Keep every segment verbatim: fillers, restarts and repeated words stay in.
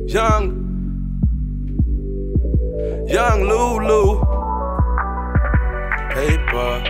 Young, young Lulu, paper.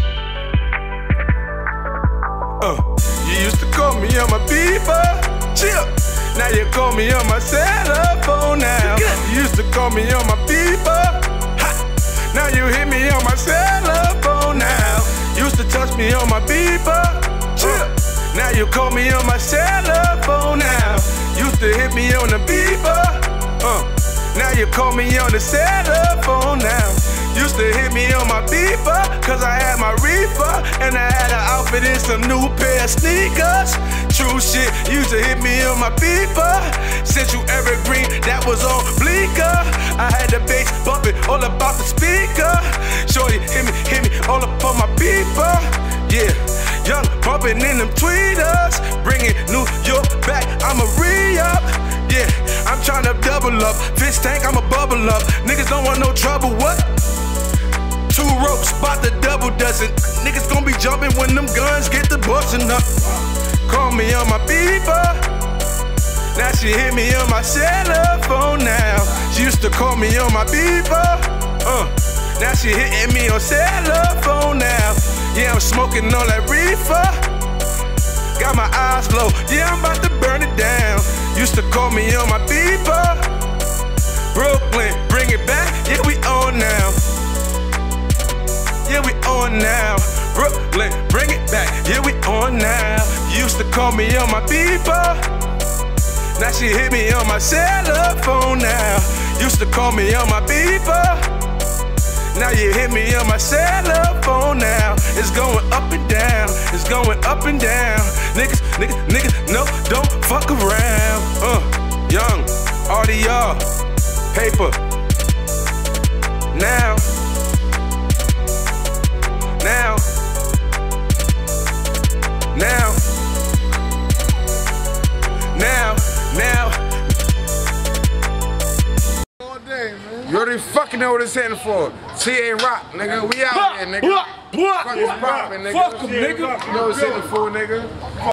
Uh, you used to call me on my beeper, chill. Now you call me on my cell phone now. You used to call me on my beeper, ha. Now you hit me on my cell phone now. Used to touch me on my beeper, chill. Now you call me on my cell phone now. Used to hit me on the beeper, uh. Now you call me on the cell phone now. Used to hit me on my beeper, cause I had my reefer, and I had an outfit and some new pair of sneakers. True shit, used to hit me on my beeper. Since you evergreen, that was on bleaker. I had the bass bumping all about the speaker. Shorty hit me, hit me all up on my beeper. Yeah, young bumping in them tweeters, bringing New York back, I'ma re-up. Yeah, I'm tryna double up, fish tank, I'ma bubble up. Niggas don't want no trouble, what? Two ropes, bout the double dozen. Niggas gon' be jumping when them guns get the bustin' up. Call me on my beeper, now she hit me on my cell phone now. She used to call me on my beeper, uh. Now she hitting me on cell phone now. Yeah, I'm smoking all that reefer. Got my eyes low, yeah, I'm about to burn it down. Used to call me on my beeper. Brooklyn, bring it back, yeah, we on now. Yeah, we on now. Brooklyn, bring it back, yeah, we on now. Used to call me on my beeper. Now she hit me on my cell phone now. Used to call me on my beeper. Now you hit me on my cell phone now. It's going up and down, it's going up and down. Niggas, niggas, niggas, no, don't fuck around. Uh, young, R D R, paper. Now, now, now, now, now. You already fucking know what it's heading for. T A Rock, nigga. We out here, nigga. Fuck is poppin', nigga. Fuck 'em, nigga. You know what it's heading for, nigga.